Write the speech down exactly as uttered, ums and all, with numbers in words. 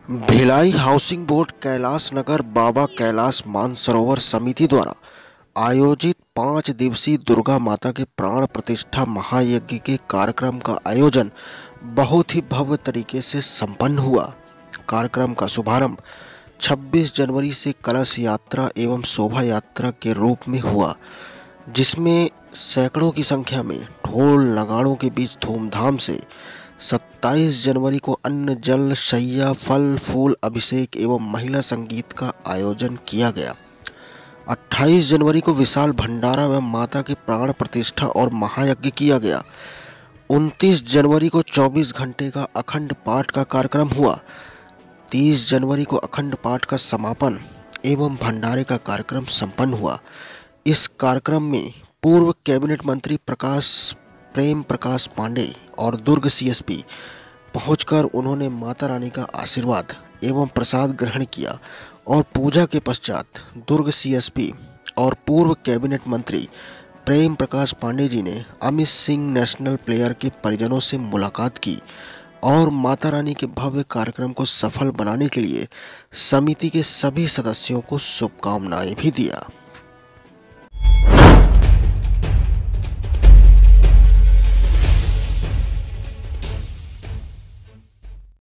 Bhilai housing board Kailash Nagar Baba Kailash Mansarovar समिति द्वारा आयोजित पाँच दिवसीय दुर्गा माता के प्राण प्रतिष्ठा महायज्ञ के कार्यक्रम का आयोजन बहुत ही भव्य तरीके से संपन्न हुआ। कार्यक्रम का शुभारंभ छब्बीस जनवरी से कलश यात्रा एवं शोभा यात्रा के रूप में हुआ, जिसमें सैकड़ों की संख्या में ढोल नगाड़ों के बीच धूमधाम से सत्ताईस जनवरी को अन्न जल शैया फल फूल अभिषेक एवं महिला संगीत का आयोजन किया गया। अट्ठाईस जनवरी को विशाल भंडारा में माता के प्राण प्रतिष्ठा और महायज्ञ किया गया। उनतीस जनवरी को चौबीस घंटे का अखंड पाठ का कार्यक्रम हुआ। तीस जनवरी को अखंड पाठ का समापन एवं भंडारे का कार्यक्रम संपन्न हुआ। इस कार्यक्रम में पूर्व कैबिनेट मंत्री प्रकाश प्रेम प्रकाश पांडे और दुर्ग सीएसपी पहुंचकर उन्होंने माता रानी का आशीर्वाद एवं प्रसाद ग्रहण किया और पूजा के पश्चात दुर्ग सीएसपी और पूर्व कैबिनेट मंत्री प्रेम प्रकाश पांडे जी ने अमित सिंह नेशनल प्लेयर के परिजनों से मुलाकात की और माता रानी के भव्य कार्यक्रम को सफल बनाने के लिए समिति के सभी सदस्यों को शुभकामनाएं भी दिया।